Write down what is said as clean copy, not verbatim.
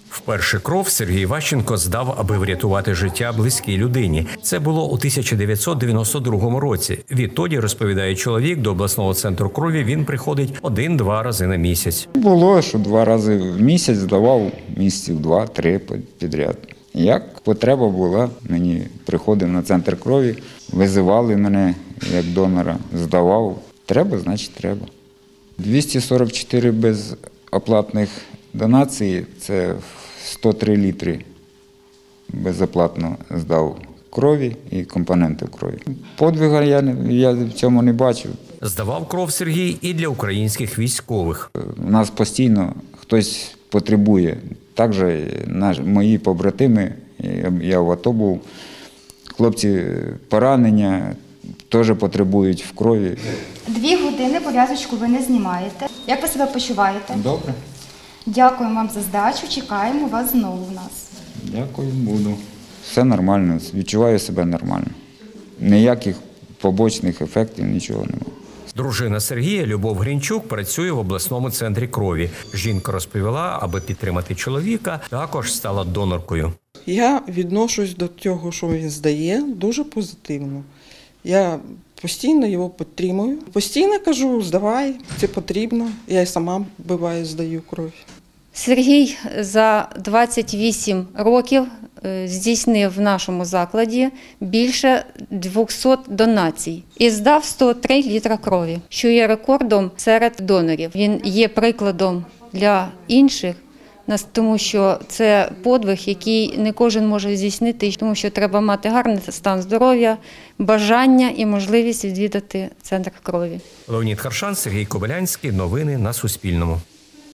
Вперше кров Сергій Ващенко здав, аби врятувати життя близькій людині. Це було у 1992 році. Відтоді, розповідає чоловік, до обласного центру крові він приходить 1-2 рази на місяць. Було, що 2 рази в місяць здавав місяців 2-3 підряд. Як потреба була, мені приходив на центр крові, визивали мене як донора, здавав. Треба, значить треба. 244 безоплатних донацій – це 103 літри безоплатно здав крові і компоненти крові. Подвига я в цьому не бачив. Здавав кров Сергій і для українських військових. У нас постійно хтось потребує. Також мої побратими, я в АТО був, хлопці поранення теж потребують в крові. 2 години пов'язочку ви не знімаєте. Як ви себе почуваєте? Добре. Дякуємо вам за здачу, чекаємо вас знову в нас. Дякую, буду. Все нормально, відчуваю себе нормально. Ніяких побочних ефектів, нічого немає. Дружина Сергія, Любов Грінчук, працює в обласному центрі крові. Жінка розповіла, аби підтримати чоловіка, також стала доноркою. Я відношусь до того, що він здає, дуже позитивно. Я постійно його підтримую. Постійно кажу, здавай, це потрібно. Я й сама, буває, здаю кров. Сергій за 28 років здійснив в нашому закладі більше 200 донацій і здав 103 літра крові, що є рекордом серед донорів. Він є прикладом для інших, тому що це подвиг, який не кожен може здійснити, тому що треба мати гарний стан здоров'я, бажання і можливість відвідати центр крові. Леонід Харшан, Сергій Кобилянський. Новини на Суспільному.